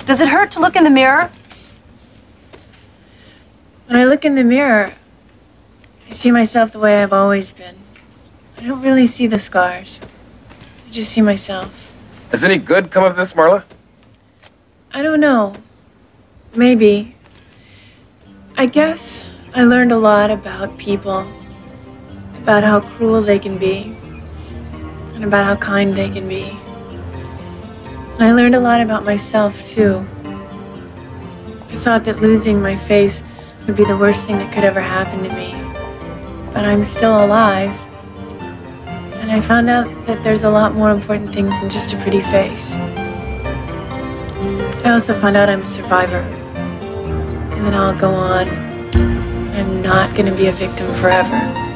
Does it hurt to look in the mirror? When I look in the mirror, I see myself the way I've always been. I don't really see the scars. I just see myself. Has any good come of this, Marla? I don't know. Maybe. I guess I learned a lot about people. About how cruel they can be. And about how kind they can be. And I learned a lot about myself, too. I thought that losing my face would be the worst thing that could ever happen to me. But I'm still alive. And I found out that there's a lot more important things than just a pretty face. I also found out I'm a survivor. And that I'll go on. I'm not going to be a victim forever.